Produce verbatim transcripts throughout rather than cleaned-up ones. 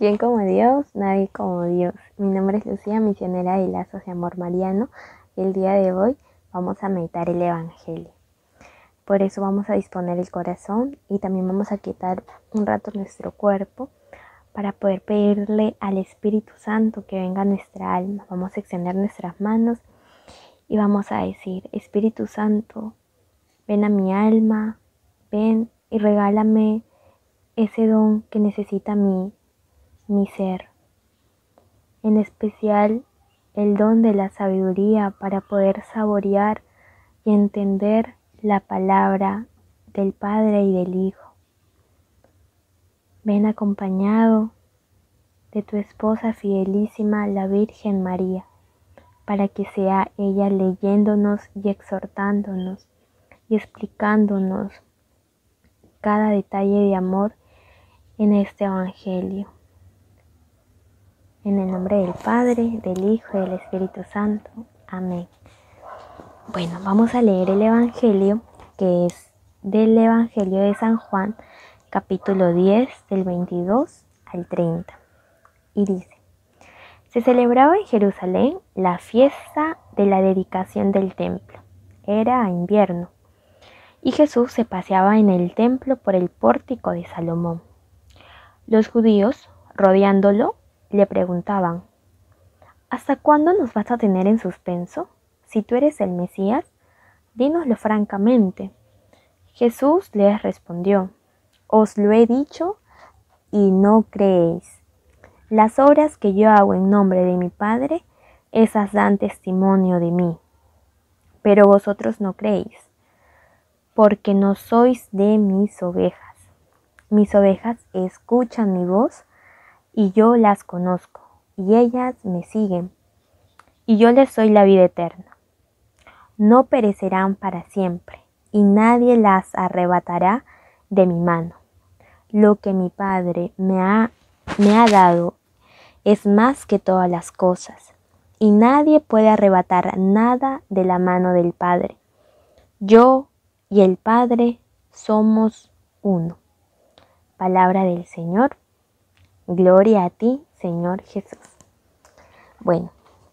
¿Quién como Dios? Nadie como Dios. Mi nombre es Lucía, misionera de Lazos de Amor Mariano, y el día de hoy vamos a meditar el Evangelio. Por eso vamos a disponer el corazón y también vamos a quitar un rato nuestro cuerpo para poder pedirle al Espíritu Santo que venga a nuestra alma. Vamos a extender nuestras manos y vamos a decir: Espíritu Santo, ven a mi alma, ven y regálame ese don que necesita mi, mi ser. En especial el don de la sabiduría para poder saborear y entender la palabra del Padre y del Hijo. Ven acompañado de tu esposa fidelísima, la Virgen María, para que sea ella leyéndonos y exhortándonos y explicándonos cada detalle de amor en este Evangelio. En el nombre del Padre, del Hijo y del Espíritu Santo. Amén. Bueno, vamos a leer el Evangelio, que es del Evangelio de San Juan, capítulo diez, del veintidós al treinta. Y dice: se celebraba en Jerusalén la fiesta de la dedicación del templo. Era invierno, y Jesús se paseaba en el templo por el pórtico de Salomón. Los judíos, rodeándolo, le preguntaban: ¿hasta cuándo nos vas a tener en suspenso? Si tú eres el Mesías, dínoslo francamente. Jesús les respondió: os lo he dicho y no creéis. Las obras que yo hago en nombre de mi Padre, esas dan testimonio de mí. Pero vosotros no creéis, porque no sois de mis ovejas. Mis ovejas escuchan mi voz, y yo las conozco, y ellas me siguen, y yo les soy la vida eterna. No perecerán para siempre, y nadie las arrebatará de mi mano. Lo que mi Padre me ha, me ha dado es más que todas las cosas, y nadie puede arrebatar nada de la mano del Padre. Yo y el Padre somos uno. Palabra del Señor. Gloria a ti, Señor Jesús. Bueno,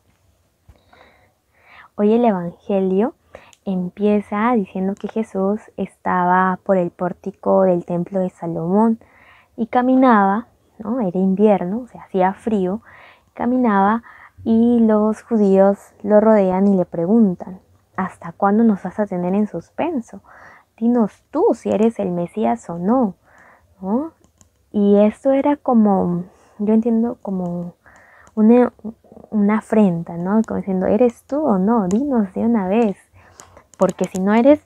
hoy el Evangelio empieza diciendo que Jesús estaba por el pórtico del templo de Salomón y caminaba, ¿no? Era invierno, o sea, hacía frío, caminaba y los judíos lo rodean y le preguntan: ¿hasta cuándo nos vas a tener en suspenso? Dinos tú si eres el Mesías o no, ¿no? Y esto era como, yo entiendo, como una, una afrenta, ¿no? Como diciendo: ¿eres tú o no? Dinos de una vez, porque si no eres,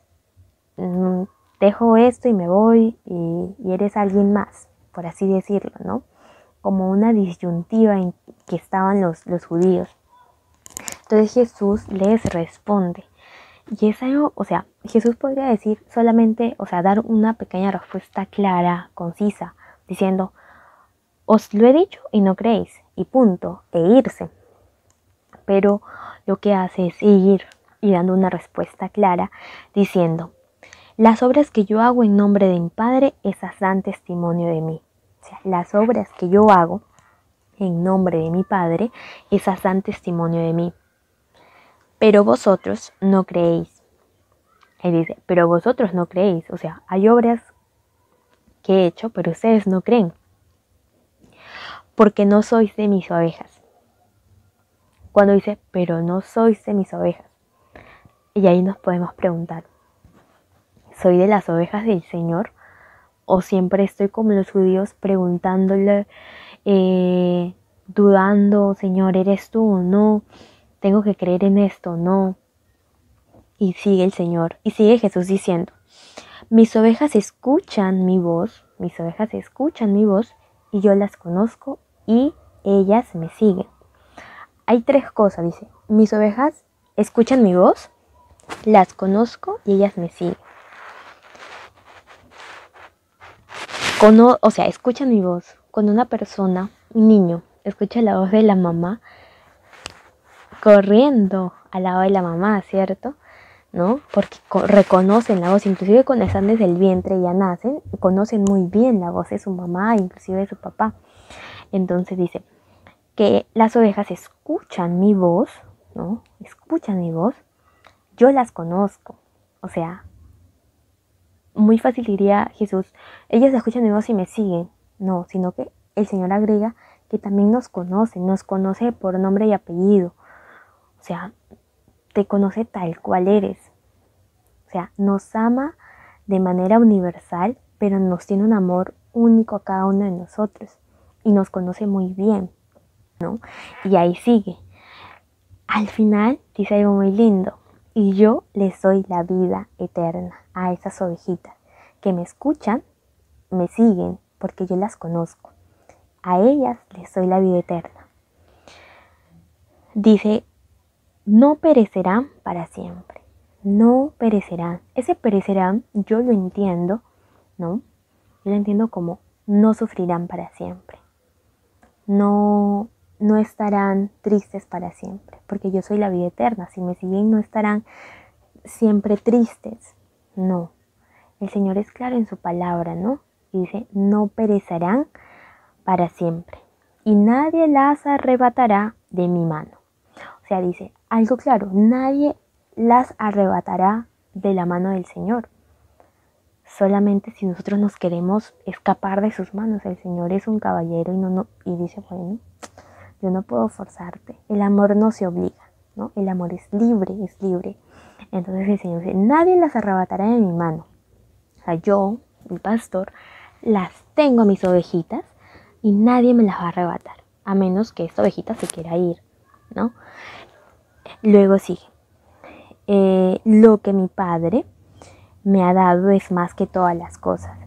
dejo esto y me voy y, y eres alguien más, por así decirlo, ¿no? Como una disyuntiva en que estaban los, los judíos. Entonces Jesús les responde. Y es algo, o sea, Jesús podría decir solamente, o sea, dar una pequeña respuesta clara, concisa, diciendo: os lo he dicho y no creéis, y punto, e irse. Pero lo que hace es ir y dando una respuesta clara, diciendo: las obras que yo hago en nombre de mi Padre, esas dan testimonio de mí. O sea, las obras que yo hago en nombre de mi Padre, esas dan testimonio de mí. Pero vosotros no creéis. Él dice: pero vosotros no creéis. O sea, hay obras que he hecho, pero ustedes no creen, porque no sois de mis ovejas. Cuando dice pero no sois de mis ovejas, y ahí nos podemos preguntar: ¿soy de las ovejas del Señor? ¿O siempre estoy como los judíos preguntándole, eh, dudando: Señor, ¿eres tú o no? ¿Tengo que creer en esto o no? Y sigue el Señor, y sigue Jesús diciendo: mis ovejas escuchan mi voz, mis ovejas escuchan mi voz, y yo las conozco, y ellas me siguen. Hay tres cosas, dice: mis ovejas escuchan mi voz, las conozco y ellas me siguen. Cono, o sea, escuchan mi voz. Cuando una persona, un niño, escucha la voz de la mamá, corriendo al lado de la mamá, ¿cierto? ¿No? Porque reconocen la voz, inclusive cuando están desde el vientre, ya nacen, conocen muy bien la voz de su mamá, inclusive de su papá. Entonces dice que las ovejas escuchan mi voz, ¿no? Escuchan mi voz, yo las conozco. O sea, muy fácil diría Jesús, ellos escuchan mi voz y me siguen. No, sino que el Señor agrega que también nos conoce, nos conoce por nombre y apellido. O sea, te conoce tal cual eres. O sea, nos ama de manera universal, pero nos tiene un amor único a cada uno de nosotros. Y nos conoce muy bien, ¿no? Y ahí sigue. Al final dice algo muy lindo. Y yo les doy la vida eterna a esas ovejitas que me escuchan, me siguen, porque yo las conozco. A ellas les doy la vida eterna. Dice, no perecerán para siempre. No perecerán. Ese perecerán yo lo entiendo, ¿no? Yo lo entiendo como no sufrirán para siempre. No, no estarán tristes para siempre, porque yo soy la vida eterna. Si me siguen no estarán siempre tristes. No. El Señor es claro en su palabra, ¿no? Y dice, no perecerán para siempre. Y nadie las arrebatará de mi mano. O sea, dice algo claro, nadie las arrebatará de la mano del Señor. Solamente si nosotros nos queremos escapar de sus manos. El Señor es un caballero y, no, no, y dice, bueno, yo no puedo forzarte. El amor no se obliga, ¿no? El amor es libre, es libre. Entonces el Señor dice, nadie las arrebatará de mi mano. O sea, yo, el pastor, las tengo a mis ovejitas y nadie me las va a arrebatar. A menos que esta ovejita se quiera ir, ¿no? Luego sigue. Eh, lo que mi Padre me ha dado es más que todas las cosas.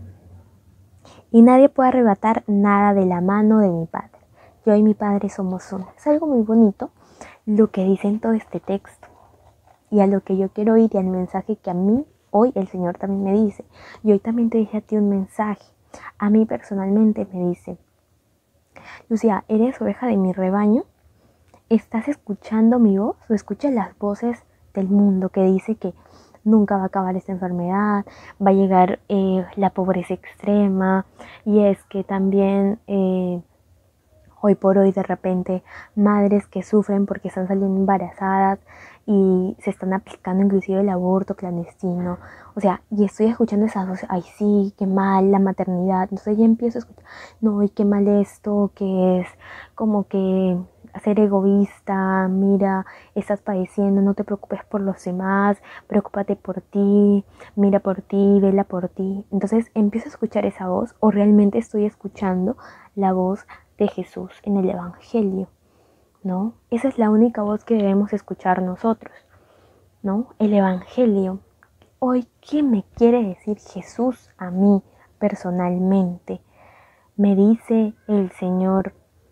Y nadie puede arrebatar nada de la mano de mi Padre. Yo y mi Padre somos uno. Es algo muy bonito lo que dice en todo este texto. Y a lo que yo quiero ir y al mensaje que a mí hoy el Señor también me dice. Y hoy también te dije a ti un mensaje. A mí personalmente me dice, Lucía, ¿eres oveja de mi rebaño? ¿Estás escuchando mi voz o escuchas las voces del mundo que dice que nunca va a acabar esta enfermedad, va a llegar eh, la pobreza extrema y es que también eh, hoy por hoy de repente madres que sufren porque están saliendo embarazadas y se están aplicando inclusive el aborto clandestino, o sea, y estoy escuchando esas voces, ay sí, qué mal la maternidad, entonces ya empiezo a escuchar, no, y qué mal esto, que es como que ser egoísta, mira, estás padeciendo, no te preocupes por los demás, preocúpate por ti, mira por ti, vela por ti. Entonces empiezo a escuchar esa voz o realmente estoy escuchando la voz de Jesús en el Evangelio, ¿no? Esa es la única voz que debemos escuchar nosotros, ¿no? El Evangelio. Hoy, ¿qué me quiere decir Jesús a mí personalmente? Me dice el Señor,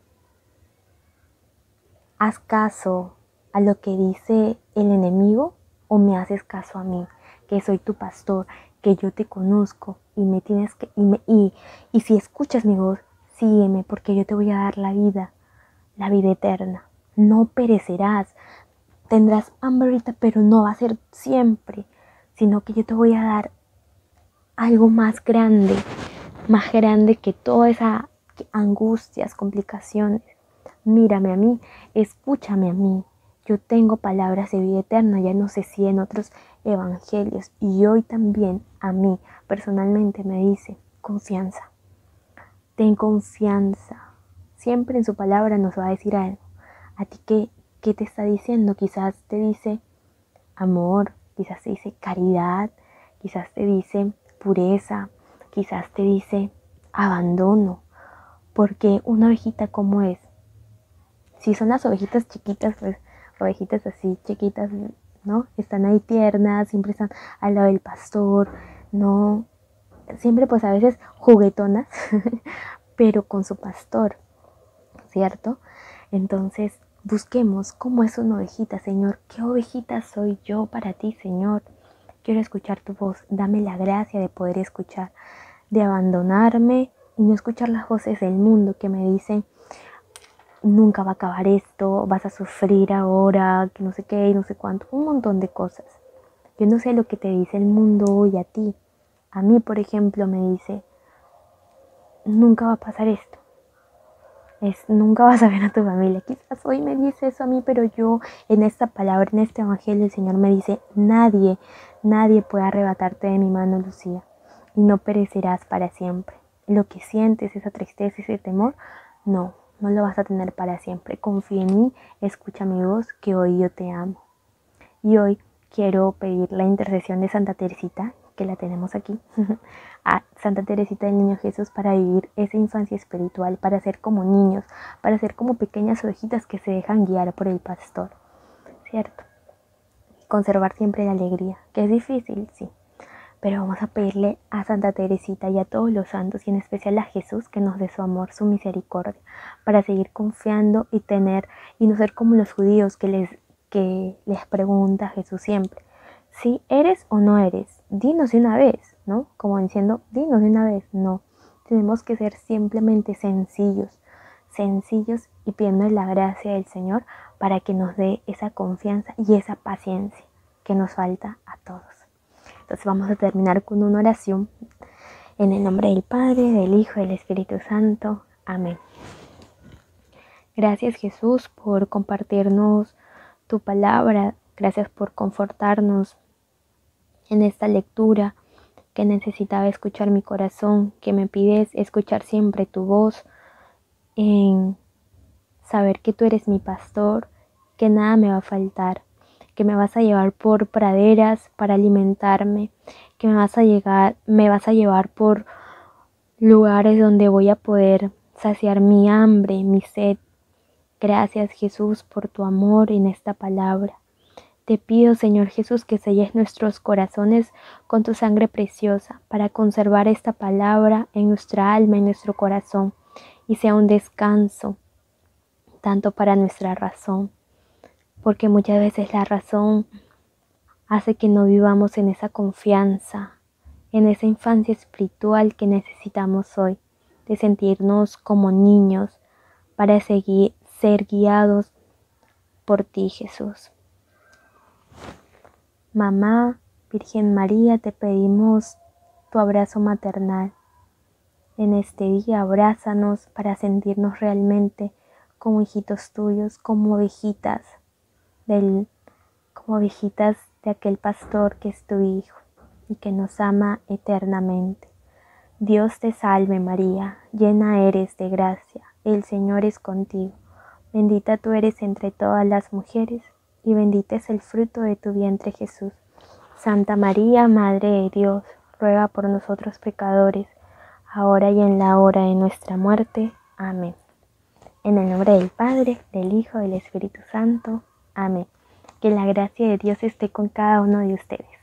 ¿haz caso a lo que dice el enemigo o me haces caso a mí, que soy tu pastor, que yo te conozco y me tienes que y, me, y, y si escuchas mi voz, sígueme porque yo te voy a dar la vida, la vida eterna. No perecerás, tendrás hambre ahorita, pero no va a ser siempre, sino que yo te voy a dar algo más grande, más grande que toda esa angustias, complicaciones. Mírame a mí, escúchame a mí. Yo tengo palabras de vida eterna, ya no sé si en otros evangelios. Y hoy también a mí personalmente me dice confianza. Ten confianza. Siempre en su palabra nos va a decir algo. ¿A ti qué, qué te está diciendo? Quizás te dice amor, quizás te dice caridad, quizás te dice pureza, quizás te dice abandono. Porque una ovejita, ¿cómo es? Si son las ovejitas chiquitas, pues ovejitas así chiquitas, ¿no? Están ahí tiernas, siempre están al lado del pastor, ¿no? Siempre pues a veces juguetonas, pero con su pastor, ¿cierto? Entonces busquemos cómo es una ovejita, Señor. ¿Qué ovejita soy yo para ti, Señor? Quiero escuchar tu voz. Dame la gracia de poder escuchar, de abandonarme y no escuchar las voces del mundo que me dicen nunca va a acabar esto, vas a sufrir ahora, que no sé qué, no sé cuánto, un montón de cosas. Yo no sé lo que te dice el mundo hoy a ti. A mí, por ejemplo, me dice, nunca va a pasar esto. Es, nunca vas a ver a tu familia. Quizás hoy me dice eso a mí, pero yo en esta palabra, en este evangelio, el Señor me dice, nadie, nadie puede arrebatarte de mi mano, Lucía, y no perecerás para siempre. Lo que sientes, esa tristeza, ese temor, no, no lo vas a tener para siempre. Confía en mí, escucha mi voz, que hoy yo te amo. Y hoy quiero pedir la intercesión de Santa Teresita, que la tenemos aquí, a Santa Teresita del Niño Jesús, para vivir esa infancia espiritual, para ser como niños, para ser como pequeñas ovejitas que se dejan guiar por el pastor, ¿cierto? Conservar siempre la alegría, que es difícil, sí, pero vamos a pedirle a Santa Teresita y a todos los santos, y en especial a Jesús, que nos dé su amor, su misericordia, para seguir confiando y tener, y no ser como los judíos que les, que les pregunta a Jesús siempre, si eres o no eres, dinos de una vez, ¿no? Como diciendo, dinos de una vez, no. Tenemos que ser simplemente sencillos, sencillos y pidiendo la gracia del Señor para que nos dé esa confianza y esa paciencia que nos falta a todos. Entonces vamos a terminar con una oración en el nombre del Padre, del Hijo y del Espíritu Santo. Amén. Gracias, Jesús, por compartirnos tu palabra. Gracias por confortarnos en esta lectura que necesitaba escuchar mi corazón, que me pides escuchar siempre tu voz, en saber que tú eres mi pastor, que nada me va a faltar, que me vas a llevar por praderas para alimentarme, que me vas a llegar, me vas a llevar por lugares donde voy a poder saciar mi hambre, mi sed. Gracias, Jesús, por tu amor en esta palabra. Te pido, Señor Jesús, que selles nuestros corazones con tu sangre preciosa para conservar esta palabra en nuestra alma, en nuestro corazón, y sea un descanso tanto para nuestra razón, porque muchas veces la razón hace que no vivamos en esa confianza, en esa infancia espiritual que necesitamos hoy, de sentirnos como niños para seguir, ser guiados por ti, Jesús. Mamá, Virgen María, te pedimos tu abrazo maternal. En este día abrázanos para sentirnos realmente como hijitos tuyos, como ovejitas del, como ovejitas de aquel pastor que es tu Hijo y que nos ama eternamente. Dios te salve María, llena eres de gracia, el Señor es contigo. Bendita tú eres entre todas las mujeres, y bendito es el fruto de tu vientre Jesús. Santa María, Madre de Dios, ruega por nosotros pecadores, ahora y en la hora de nuestra muerte. Amén. En el nombre del Padre, del Hijo y del Espíritu Santo. Amén. Que la gracia de Dios esté con cada uno de ustedes.